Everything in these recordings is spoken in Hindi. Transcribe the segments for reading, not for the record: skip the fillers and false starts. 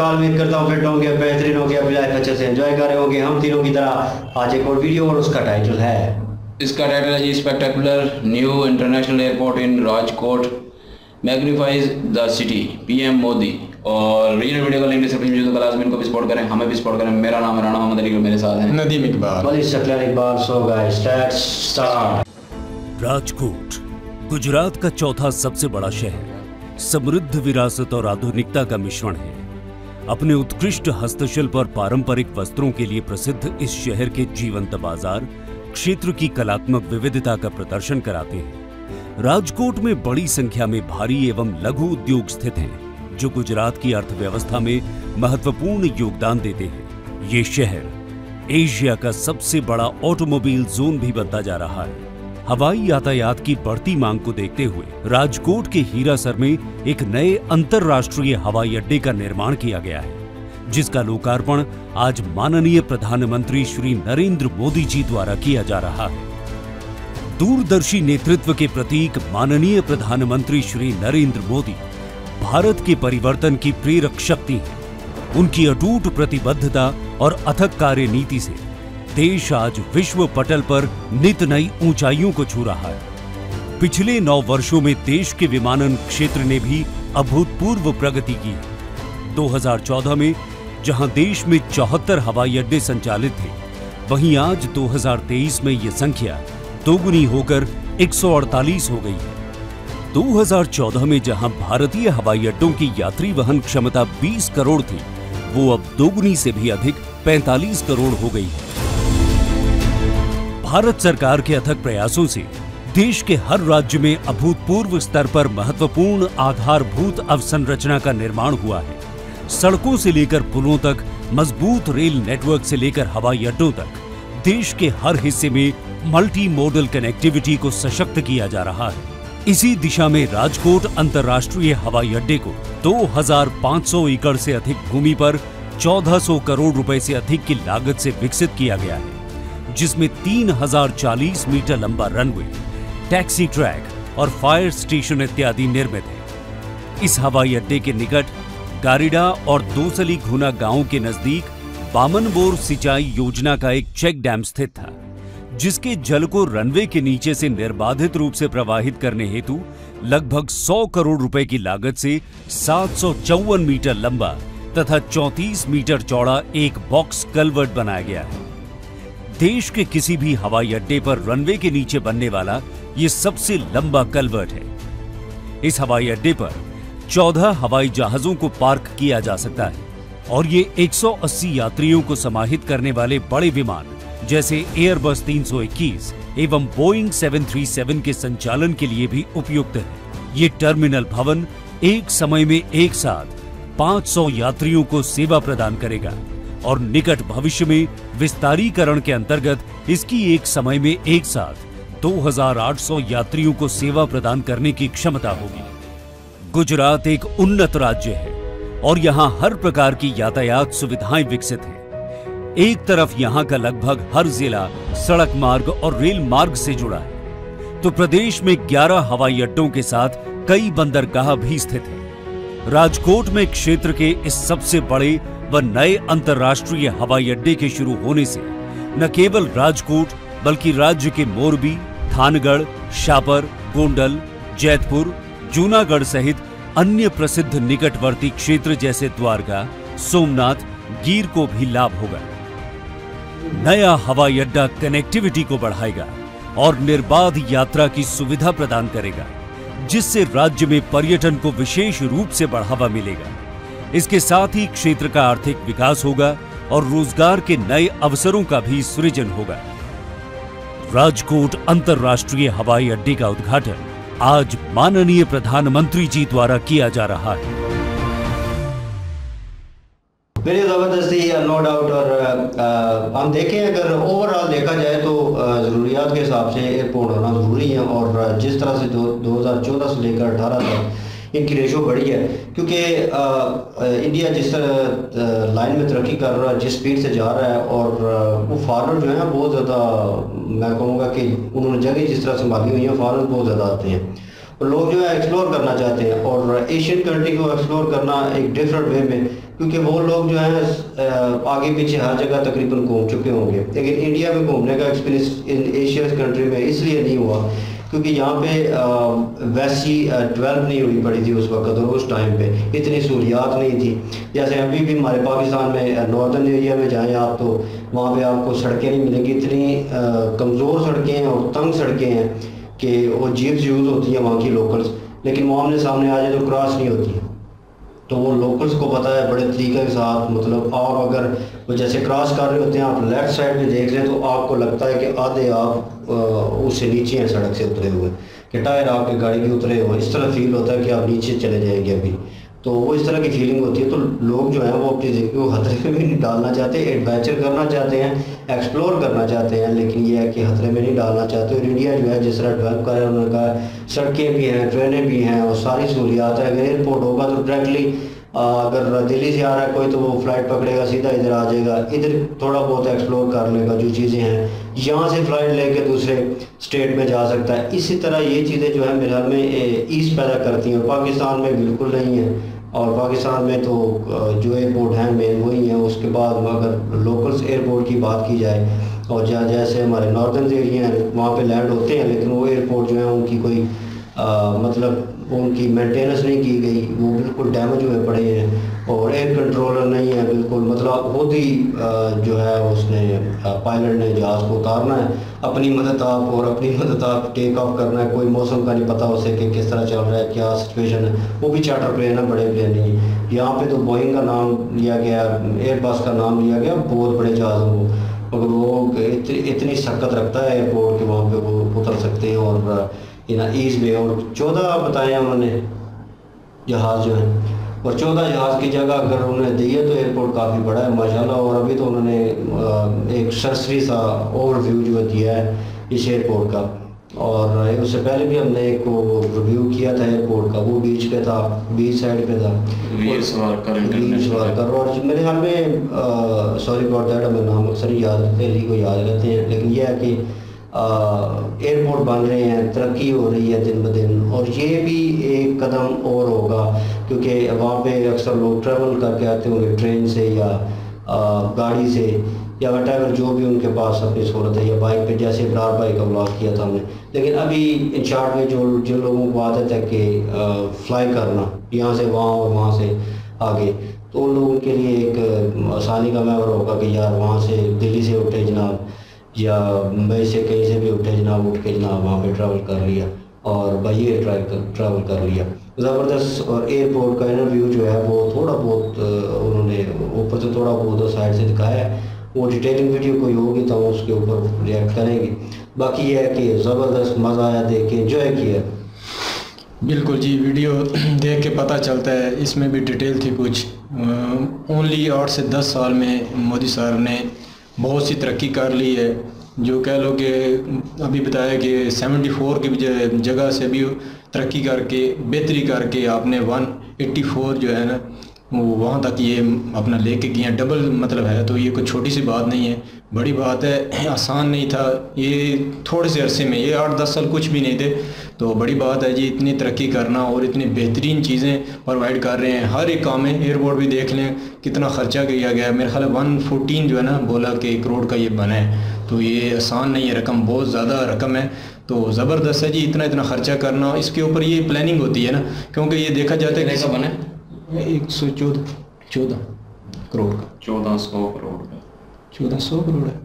हाल? उम्मीद करता हूँ फिट होंगे, बेहतरीन होंगे, अपनी लाइफ अच्छे से एंजॉय कर रहे होंगे हम तीनों की तरह। आज एक और वीडियो और उसका टाइटल है the spectacular new international airport in Rajkot magnifies the city, PM Modi. और रीजनल वीडियो का लिंक डिस्क्रिप्शन में, तो क्लासमेट को भी सपोर्ट करें, हमें भी सपोर्ट करें। मेरा नाम है राणा मोहम्मद अली, मेरे साथ हैं Nadeem Iqbal. So guys let's start. Rajkot Gujarat का चौथा सबसे बड़ा शहर, समृद्ध विरासत और आधुनिकता का मिश्रण है। अपने उत्कृष्ट हस्तशिल्प और पारंपरिक वस्त्रों के लिए प्रसिद्ध इस शहर के जीवंत बाजार क्षेत्र की कलात्मक विविधता का प्रदर्शन कराते हैं। राजकोट में बड़ी संख्या में भारी एवं लघु उद्योग स्थित हैं, जो गुजरात की अर्थव्यवस्था में महत्वपूर्ण योगदान देते हैं। ये शहर एशिया का सबसे बड़ा ऑटोमोबाइल जोन भी बनता जा रहा है। हवाई यातायात की बढ़ती मांग को देखते हुए राजकोट के हीरासर में एक नए अंतरराष्ट्रीय हवाई अड्डे का निर्माण किया गया है, जिसका लोकार्पण आज माननीय प्रधानमंत्री श्री नरेंद्र मोदी जी द्वारा किया जा रहा है। दूरदर्शी नेतृत्व के प्रतीक माननीय प्रधानमंत्री श्री नरेंद्र मोदी भारत के परिवर्तन की प्रेरक शक्ति हैं। उनकी अटूट प्रतिबद्धता और अथक कार्यनीति से देश आज विश्व पटल पर नित नई ऊंचाइयों को छू रहा है। पिछले 9 वर्षों में देश के विमानन क्षेत्र ने भी अभूतपूर्व प्रगति की। 2014 में जहां देश में 74 हवाई अड्डे संचालित थे, वहीं आज 2023 में ये संख्या दोगुनी होकर 148 हो गई है। 2014 में जहां भारतीय हवाई अड्डों की यात्री वहन क्षमता 20 करोड़ थी, वो अब दोगुनी से भी अधिक 45 करोड़ हो गई है। भारत सरकार के अथक प्रयासों से देश के हर राज्य में अभूतपूर्व स्तर पर महत्वपूर्ण आधारभूत अवसंरचना का निर्माण हुआ है। सड़कों से लेकर पुलों तक, मजबूत रेल नेटवर्क से लेकर हवाई अड्डों तक, देश के हर हिस्से में मल्टी मोडल कनेक्टिविटी को सशक्त किया जा रहा है। इसी दिशा में राजकोट अंतर्राष्ट्रीय हवाई अड्डे को 2500 एकड़ से अधिक भूमि पर 1400 करोड़ रुपए से अधिक की लागत से विकसित किया गया है, जिसमें 3040 मीटर लंबा रनवे, टैक्सी ट्रैक और फायर स्टेशन इत्यादि निर्मित है। इस हवाई अड्डे के निकट गारिडा और दोसली घुना गांव के नजदीक बामनबोर सिंचाई योजना का एक चेक डैम स्थित था, जिसके जल को रनवे के नीचे से निर्बाधित रूप से प्रवाहित करने हेतु लगभग 100 करोड़ रुपए की लागत से 754 मीटर लंबा तथा 34 मीटर चौड़ा एक बॉक्स कल्वर्ट बनाया गया है। देश के किसी भी हवाई अड्डे पर रनवे के नीचे बनने वाला ये सबसे लंबा कल्वर्ट है। इस हवाई अड्डे पर 14 हवाई जहाजों को पार्क किया जा सकता है और ये 180 यात्रियों को समाहित करने वाले बड़े विमान जैसे एयरबस 321 एवं बोइंग 737 के संचालन के लिए भी उपयुक्त है। ये टर्मिनल भवन एक समय में एक साथ 500 यात्रियों को सेवा प्रदान करेगा और निकट भविष्य में विस्तारीकरण के अंतर्गत इसकी एक समय में एक साथ 2800 यात्रियों को सेवा प्रदान करने की क्षमता होगी। गुजरात एक उन्नत राज्य है और यहाँ हर प्रकार की यातायात सुविधाएं विकसित हैं। एक तरफ यहाँ का लगभग हर जिला सड़क मार्ग और रेल मार्ग से जुड़ा है, तो प्रदेश में 11 हवाई अड्डों के साथ कई बंदरगाह भी स्थित हैं। राजकोट में क्षेत्र के इस सबसे बड़े व नए अंतर्राष्ट्रीय हवाई अड्डे के शुरू होने से न केवल राजकोट बल्कि राज्य के मोरबी, थानगढ़, शापर, गोंडल, जैतपुर, जूनागढ़ सहित अन्य प्रसिद्ध निकटवर्ती क्षेत्र जैसे द्वारका, सोमनाथ, गिर को भी लाभ होगा। नया हवाई अड्डा कनेक्टिविटी को बढ़ाएगा और निर्बाध यात्रा की सुविधा प्रदान करेगा, जिससे राज्य में पर्यटन को विशेष रूप से बढ़ावा मिलेगा। इसके साथ ही क्षेत्र का आर्थिक विकास होगा और रोजगार के नए अवसरों का भी सृजन होगा। राजकोट अंतर्राष्ट्रीय हवाई अड्डे का उद्घाटन आज माननीय प्रधानमंत्री जी द्वारा किया जा रहा है। मेरी ज़बरदस्ती नो डाउट। और हम देखें, अगर ओवरऑल देखा जाए तो ज़रूरियात के हिसाब से एयरपोर्ट होना ज़रूरी है। और जिस तरह से 2014 से लेकर 18 तक इनकी रेशो बढ़ी है, क्योंकि इंडिया जिस तरह लाइन में तरक्की कर रहा है, जिस स्पीड से जा रहा है, और वो फॉरनर जो है बहुत ज़्यादा, मैं कहूँगा कि उन्होंने जगह जिस तरह संभाली हुई है, फॉरनर बहुत ज़्यादा आते हैं और लोग जो है एक्सप्लोर करना चाहते हैं। और एशियन कंट्री को एक्सप्लोर करना एक डिफरेंट वे में क्योंकि वो लोग जो हैं आगे पीछे हर जगह तकरीबन घूम चुके होंगे, लेकिन इंडिया में घूमने का एक्सपीरियंस इन एशियन कंट्री में इसलिए नहीं हुआ क्योंकि यहाँ पे वैसी डेवलप नहीं हुई पड़ी थी उस वक्त, और उस टाइम पे इतनी सहूलियात नहीं थी। जैसे अभी भी हमारे पाकिस्तान में नॉर्दर्न एरिया में जाएं आप तो वहाँ पे आपको सड़कें नहीं मिलेंगी, इतनी कमज़ोर सड़कें हैं और तंग सड़कें हैं कि वो जीप्स यूज़ होती हैं वहाँ की लोकल्स, लेकिन वो आमने सामने आ जाए तो क्रॉस नहीं होती। तो वो लोकल्स को पता है बड़े तरीके के साथ, मतलब आप अगर वो जैसे क्रॉस कर रहे होते हैं, आप लेफ़्ट साइड में देख लें तो आपको लगता है कि आधे आप उससे नीचे हैं सड़क से उतरे हुए, कि टायर आपके गाड़ी के उतरे हुए, इस तरह फील होता है कि आप नीचे चले जाएंगे अभी। तो वो इस तरह की फीलिंग होती है। तो लोग जो हैं वो अपनी ज़िंदगी को खतरे में नहीं डालना चाहते, एडवेंचर करना चाहते हैं, एक्सप्लोर करना चाहते हैं, लेकिन ये है कि खतरे में नहीं डालना चाहते। और इंडिया जो है जिस तरह डेवलप कर रहा है, उन्होंने कहा सड़कें भी हैं, ट्रेनें भी हैं और सारी सहूलियात है। अगर एयरपोर्ट होगा तो डायरेक्टली अगर दिल्ली से आ रहा है कोई तो वो फ्लाइट पकड़ेगा, सीधा इधर आ जाएगा, इधर थोड़ा बहुत एक्सप्लोर कर लेगा जो चीज़ें हैं, यहाँ से फ्लाइट लेके दूसरे स्टेट में जा सकता है। इसी तरह ये चीज़ें जो है मेरे ख्याल में ईज़ पैदा करती हैं, पाकिस्तान में बिल्कुल नहीं है। और पाकिस्तान में तो जो एयरपोर्ट हैं मेन वही हैं। उसके बाद अगर लोकल्स एयरपोर्ट की बात की जाए और जैसे हमारे नॉर्दर्न एरिया हैं वहाँ पे लैंड होते हैं, लेकिन वो एयरपोर्ट जो है उनकी कोई मतलब उनकी मेंटेनेंस नहीं की गई, वो बिल्कुल डैमेज हुए पड़े हैं और एयर कंट्रोलर नहीं है बिल्कुल, मतलब खुद ही जो है उसने पायलट ने जहाज़ को उतारना है अपनी मदद आप, और अपनी मदद आप टेक ऑफ करना है। कोई मौसम का नहीं पता उसे कि किस तरह चल रहा है, क्या सिचुएशन है। वो भी चार्टर प्लेन है, बड़े प्लेन नहीं है। यहाँ पे तो बोइंग का नाम लिया गया, एयरबस का नाम लिया गया बहुत बड़े जहाज़ों को, मगर वो इतनी शक्कत रखता है एयरपोर्ट कि वहाँ पे वो उतर सकते हैं और ईज में। और 14 बताए उन्होंने जहाज़ जो हैं, और 14 जहाज़ की जगह अगर उन्होंने दी है तो एयरपोर्ट काफ़ी बड़ा है माशाल्लाह। और अभी तो उन्होंने एक सरसरी सा ओवरव्यू जो दिया है इस एयरपोर्ट का, और उससे पहले भी हमने एक रिव्यू किया था एयरपोर्ट का, वो बीच पे था, बीच साइड पे था, वीर सवारकर। और मेरे ख्याल में सॉरी अबाउट दैट, हमें नाम अक्सर याद दिल्ली को याद रहते हैं, लेकिन यह है कि एयरपोर्ट बन रहे हैं, तरक्की हो रही है दिन ब दिन, और ये भी एक कदम और होगा क्योंकि वहाँ पे अक्सर लोग ट्रैवल करके आते होंगे ट्रेन से या गाड़ी से या वटेवर जो भी उनके पास अपनी सहूलत है, या बाइक पे, जैसे इब्रार भाई का ब्लॉग किया था हमने। लेकिन अभी इन शॉर्ट में जिन लोगों को आदत है कि फ्लाई करना यहाँ से वहाँ और वहाँ से आगे, तो उन लोगों के लिए एक आसानी का महवर होगा कि यार वहाँ से दिल्ली से उठे जनाब, या मुंबई से कहीं से भी उठे जनाब, उठ के जनाब वहाँ पे ट्रैवल कर लिया और बाई एयर ट्रैवल कर लिया, ज़बरदस्त। और एयरपोर्ट का इंटरव्यू जो है वो थोड़ा बहुत उन्होंने ऊपर से थोड़ा बहुत साइड से दिखाया है, वो डिटेलिंग वीडियो कोई होगी तो हम उसके ऊपर रिएक्ट करेंगे। बाकी ये है कि ज़बरदस्त मज़ा आया, देख के एंजॉय किया। बिल्कुल जी, वीडियो देख के पता चलता है इसमें भी डिटेल थी कुछ। ओनली 8 से 10 साल में मोदी साहब ने बहुत सी तरक्की कर ली है, जो कह लो कि अभी बताया कि 74 की जगह से भी तरक्की करके बेहतरी करके आपने 184 जो है ना वो वहाँ तक ये अपना लेके गए हैं, डबल मतलब है। तो ये कोई छोटी सी बात नहीं है, बड़ी बात है, आसान नहीं था ये थोड़े से अरसे में, ये 8-10 साल कुछ भी नहीं थे, तो बड़ी बात है जी इतनी तरक्की करना और इतनी बेहतरीन चीज़ें प्रोवाइड कर रहे हैं हर एक काम में। एयरपोर्ट भी देख लें कितना ख़र्चा किया गया है, मेरे ख्याल 114 जो है ना बोला कि 1 करोड़ का ये बना है, तो ये आसान नहीं है, रकम बहुत ज़्यादा रकम है। तो ज़बरदस्त है जी इतना ख़र्चा करना, इसके ऊपर ये प्लानिंग होती है ना, क्योंकि ये देखा जाता है कि कैसा बना 114 करोड़ का, 1400 करोड़ का, 1400 करोड़ है,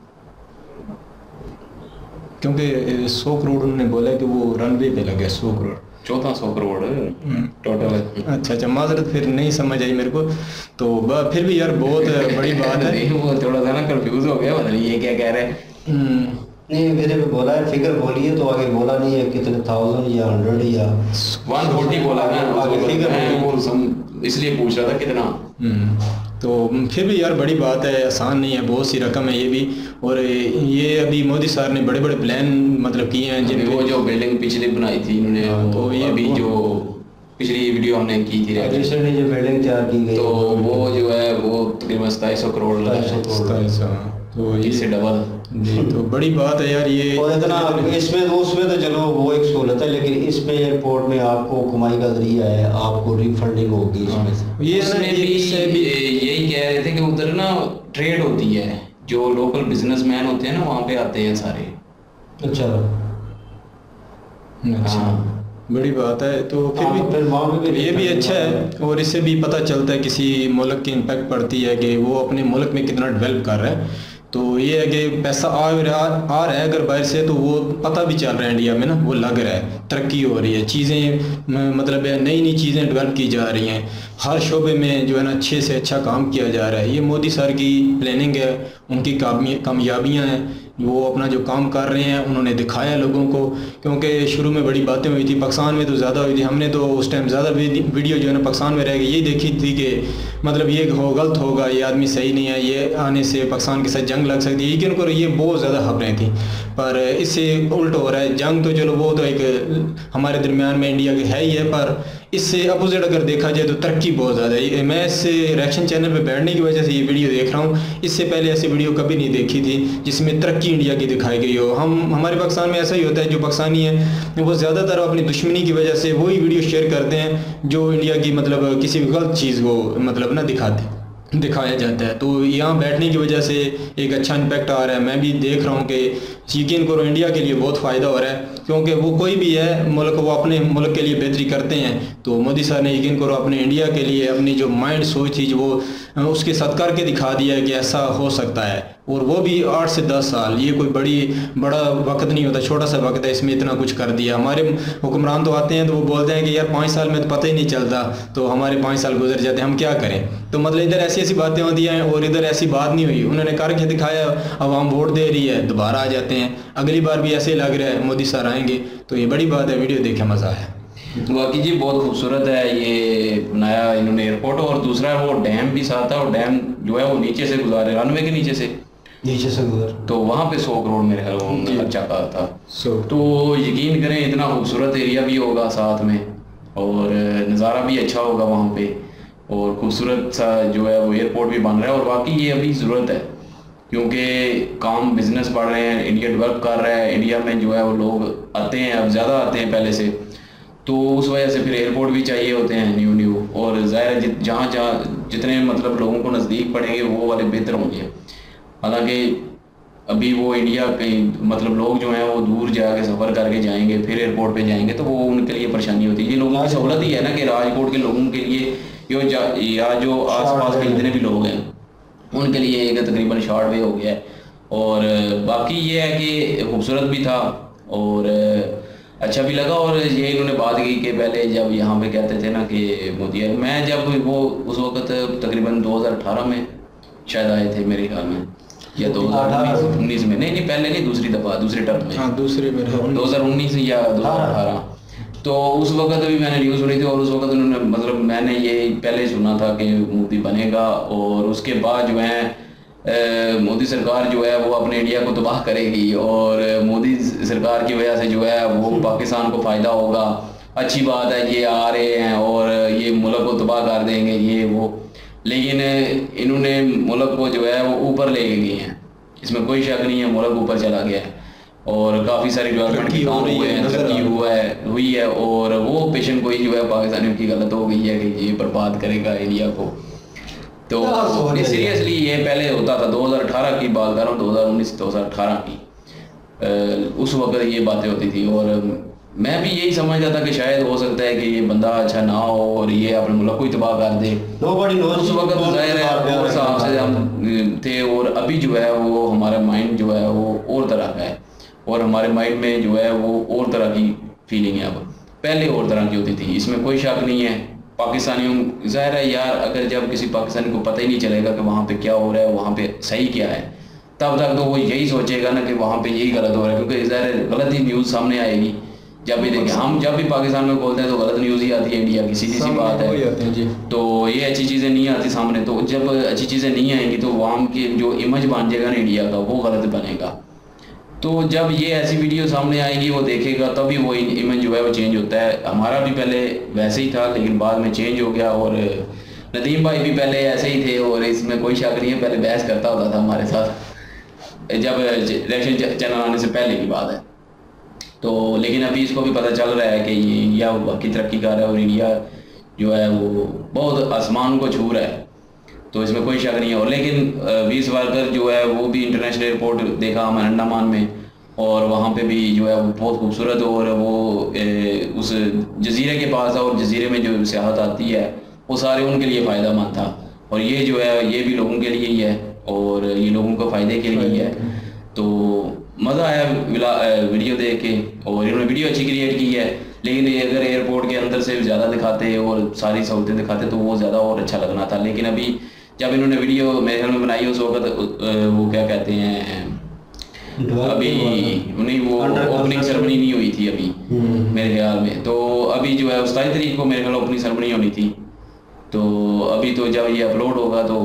क्योंकि 100 करोड़ उन्होंने बोला कि वो रनवे पे लगे 100 करोड़, 1400 करोड़ टोटल। अच्छा माजरत फिर नहीं समझ आई मेरे को, तो फिर भी यार बहुत बड़ी बात है। वो थोड़ा सा ना कंफ्यूज हो गया, पता नहीं ये क्या कह रहे हैं। नहीं मेरे पे बोला है फिगर बोलिए, तो आगे बोला नहीं है कितने 1000 या 100 या 140 बोला ना, आगे फिगर इसलिए पूछ रहा था कितना। तो फिर भी यार बड़ी बात है, आसान नहीं है, बहुत सी रकम है ये भी। और ये अभी मोदी साहब ने बड़े बड़े प्लान मतलब किए हैं, जिन वो जो बिल्डिंग पिछली बनाई थी इन्होंने, तो ये अभी जो पिछली वीडियो हमने की थी रिसेंटली जो बिल्डिंग तैयार की गई, तो वो जो है वो तकरीबन 2700 करोड़ लगा है, तो इससे डबल। जी, तो बड़ी बात है यार ये। और इतना इसमें तो उसमें तो चलो वो एक सहूलत है, लेकिन इसमें एयरपोर्ट में आपको कमाई का जरिया है, आपको रिफंडिंग होगी इसमें से। ये उसमें भी यही कह रहे थे कि उधर ना ट्रेड होती है, जो लोकल बिजनेसमैन होते हैं ना वहाँ पे आते हैं सारे। अच्छा अच्छा, बड़ी बात है। तो फिर वहाँ तो ये भी अच्छा है, और इससे भी पता चलता है किसी मुल्क की इम्पैक्ट पड़ती है कि वो अपने मुल्क में कितना डेवलप कर रहा है। तो ये है कि पैसा आ रहा है अगर बाहर से, तो वो पता भी चल रहा है इंडिया में ना, वो लग रहा है, तरक्की हो रही है, चीज़ें मतलब नई नई चीज़ें डेवलप की जा रही हैं, हर शोबे में जो है ना अच्छे से अच्छा काम किया जा रहा है। ये मोदी सर की प्लानिंग है, उनकी कामयाबियाँ हैं, वो अपना जो काम कर रहे हैं उन्होंने दिखाया लोगों को। क्योंकि शुरू में बड़ी बातें हुई थी, पाकिस्तान में तो ज़्यादा हुई थी, हमने तो उस टाइम ज़्यादा वीडियो जो है ना पाकिस्तान में रह गई, यही देखी थी कि मतलब ये गलत होगा, ये आदमी सही नहीं है, ये आने से पाकिस्तान के साथ जंग लग सकती है, लेकिन ये बहुत ज़्यादा खबरें थी। पर इससे उल्ट हो रहा है, जंग तो चलो वो तो एक हमारे दरमियान में इंडिया के है ही है, पर इससे अपोजिट अगर देखा जाए तो तरक्की बहुत ज़्यादा है। मैं इससे रिएक्शन चैनल पे बैठने की वजह से ये वीडियो देख रहा हूँ, इससे पहले ऐसी वीडियो कभी नहीं देखी थी जिसमें तरक्की इंडिया की दिखाई गई हो। हमारे पाकिस्तान में ऐसा ही होता है, जो पाकिस्तानी है वो ज़्यादातर अपनी दुश्मनी की वजह से वही वीडियो शेयर करते हैं जो इंडिया की मतलब किसी गलत चीज़ को मतलब ना दिखाया जाता है। तो यहाँ बैठने की वजह से एक अच्छा इम्पैक्ट आ रहा है। मैं भी देख रहा हूँ कि यकीन करो इंडिया के लिए बहुत फ़ायदा हो रहा है, क्योंकि वो कोई भी है मुल्क, वो अपने मुल्क के लिए बेहतरी करते हैं। तो मोदी साहब ने यकीन करो अपने इंडिया के लिए अपनी जो माइंड सोच थी वो उसके साथ करके दिखा दिया है कि ऐसा हो सकता है, और वो भी 8 से 10 साल। ये कोई बड़ा वक्त नहीं होता, छोटा सा वक्त है, इसमें इतना कुछ कर दिया। हमारे हुक्मरान तो आते हैं तो वो बोलते हैं कि यार 5 साल में तो पता ही नहीं चलता, तो हमारे 5 साल गुजर जाते हैं, हम क्या करें। तो मतलब इधर ऐसी ऐसी बातें होती हैं और इधर ऐसी बात नहीं हुई, उन्होंने करके दिखाया, अवाम वोट दे रही है, दोबारा आ जाते हैं। अगली बार भी ऐसे लग रहा है मोदी सर आएंगे, तो ये बड़ी बात है। वीडियो देखे मज़ा आया। बाकी जी बहुत खूबसूरत है ये बनाया इन्होंने एयरपोर्ट, और दूसरा वो डैम भी साथ है, और डैम जो है वो नीचे से गुजारे, रनवे के नीचे से गुजर, तो वहाँ पे 100 करोड़ मेरे ख्याल में खर्चा कहा था। तो यकीन करें इतना खूबसूरत एरिया भी होगा साथ में, और नज़ारा भी अच्छा होगा वहाँ पे, और खूबसूरत सा जो है वो एयरपोर्ट भी बन रहा है। और वाकई ये अभी ज़रूरत है, क्योंकि काम बिजनेस बढ़ रहे हैं, इंडिया डेवलप कर रहा है, इंडिया में जो है वो लोग आते हैं, अब ज़्यादा आते हैं पहले से, तो उस वजह से फिर एयरपोर्ट भी चाहिए होते हैं न्यू। और ज़ाहिर है जहाँ जितने मतलब लोगों को नज़दीक पड़ेंगे वो वाले बेहतर होंगे। हालांकि अभी वो इंडिया के मतलब लोग जो हैं वो दूर जाके सफ़र करके जाएंगे, फिर एयरपोर्ट पे जाएंगे, तो वो उनके लिए परेशानी होती है। ये लोगों की सहूलत ही है ना कि राजकोट के लोगों के लिए या जो आसपास के जितने भी लोग हैं उनके लिए एक तकरीबन शॉर्ट वे हो गया है। और बाकी ये है कि खूबसूरत भी था और अच्छा भी लगा। और ये इन्होंने बात की कि पहले जब यहाँ पे कहते थे ना कि मोदी, मैं जब वो उस वक्त तकरीबन 2018 में शायद आए थे मेरे ख्याल में, या 2019 में, नहीं पहले नहीं, दूसरी दफ़ा दूसरे टर्म में, हाँ दूसरे में 2019 या 2018। तो उस वक्त भी मैंने न्यूज़ सुनी थी, और उस वक्त उन्होंने मतलब मैंने ये पहले सुना था कि मोदी बनेगा, और उसके बाद जो है मोदी सरकार जो है वो अपने इंडिया को तबाह करेगी, और मोदी सरकार की वजह से जो है वो पाकिस्तान को फ़ायदा होगा, अच्छी बात है, ये आ रहे हैं और ये मुल्क को तबाह कर देंगे ये वो। लेकिन इन्होंने मुल्क को जो है वो ऊपर ले गए हैं, इसमें कोई शक नहीं है, मुल्क ऊपर चला गया है, और काफ़ी सारी डेवलपमेंट की काम हुए हैं, तरक्की हुई है। और वो पेशेंट कोई जो है पाकिस्तानियों की गलत हो गई है कि ये बर्बाद करेगा इंडिया को। तो सीरियसली ये पहले होता था, 2018 की बात कर रहा हूँ, 2019-2018 की, उस वक्त ये बातें होती थी। और मैं भी यही समझता था कि शायद हो सकता है कि ये बंदा अच्छा ना हो और ये अपने मुल्क को ही तबाह कर दे। उस वक्त जाहिर है उस हिसाब से हम थे, और अभी जो है वो हमारा माइंड जो है वो और तरह का है, और हमारे माइंड में जो है वो और तरह की फीलिंग है। अब पहले और तरह की होती थी, इसमें कोई शक नहीं है। पाकिस्तानियों ज़ाहिर है यार, अगर जब किसी पाकिस्तानी को पता ही नहीं चलेगा कि वहाँ पे क्या हो रहा है, वहाँ पे सही क्या है, तब तक तो वो यही सोचेगा ना कि वहाँ पे यही गलत हो रहा है, क्योंकि ज़ाहिर है गलत ही न्यूज़ सामने आएगी। जब भी देखें हम, जब भी पाकिस्तान में बोलते हैं तो गलत न्यूज़ ही आती है इंडिया की, सीधी सी बात है। तो ये अच्छी चीज़ें नहीं आती सामने, तो जब अच्छी चीज़ें नहीं आएंगी तो वहाँ की जो इमेज बन जाएगा ना इंडिया का, वो गलत बनेगा। तो जब ये ऐसी वीडियो सामने आएगी, वो देखेगा, तभी वो इमेज जो है वो चेंज होता है। हमारा भी पहले वैसे ही था, लेकिन बाद में चेंज हो गया। और नदीम भाई भी पहले ऐसे ही थे, और इसमें कोई शक नहीं है, पहले बहस करता होता था हमारे साथ। जब इलेक्शन चैनल आने से पहले की बात है। तो लेकिन अभी इसको भी पता चल रहा है कि ये इंडिया बाकी तरक्की कर रहा है और इंडिया जो है वो बहुत आसमान को छू रहा है, तो इसमें कोई शक नहीं है। और लेकिन वीर सावरकर जो है वो भी इंटरनेशनल एयरपोर्ट देखा हमने अंडमान में, और वहाँ पे भी जो है वो बहुत खूबसूरत, और वो उस जजीरे के पास था, और जजीरे में जो सियाहत आती है वो सारे उनके लिए फ़ायदा मंद था, और ये जो है ये भी लोगों के लिए ही है और ये लोगों को फ़ायदे के लिए ही है। तो मज़ा आया वीडियो देख के, और इन्होंने वीडियो अच्छी क्रिएट की है। लेकिन ये अगर एयरपोर्ट के अंदर से ज़्यादा दिखाते और सारी सहूलतें दिखाते तो वो ज़्यादा और अच्छा लगना था। लेकिन अभी जब इन्होंने वीडियो मेरे ख्याल में बनाई उस वक्त वो क्या कहते हैं, अभी नहीं वो ओपनिंग सेरेमनी नहीं हुई थी अभी मेरे ख्याल में। तो अभी जो है 27 तारीख को मेरे ख्याल ओपनिंग सेरेमनी होनी थी। तो अभी तो जब ये अपलोड होगा तो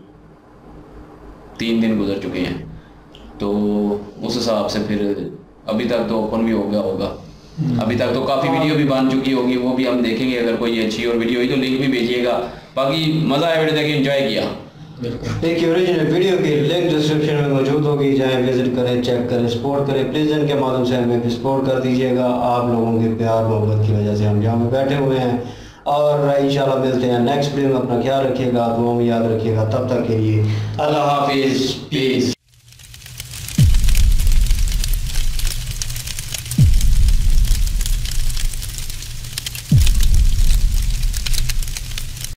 3 दिन गुजर चुके हैं, तो उस हिसाब से फिर अभी तक तो ओपन भी हो गया होगा। अभी तक तो काफ़ी वीडियो भी बन चुकी होगी, वो भी हम देखेंगे। अगर कोई अच्छी और वीडियो हुई तो लिंक भी भेजिएगा। बाकी मज़ा आया वीडियो देख के, एंजॉय किया। एक ओरिजिनल वीडियो की लिंक डिस्क्रिप्शन में मौजूद होगी, जाएं विजिट करें, चेक करें, सपोर्ट करें। प्लीज़ इनके माध्यम से हमें भी सपोर्ट कर दीजिएगा। आप लोगों के प्यार मोहब्बत की वजह से हम यहाँ पे बैठे हुए हैं, और इंशाल्लाह मिलते हैं नेक्स्ट वीडियो में। अपना ख्याल रखिएगा, दुआ में याद रखिएगा। तब तक के लिए अल्लाह हाफिज़, पीस।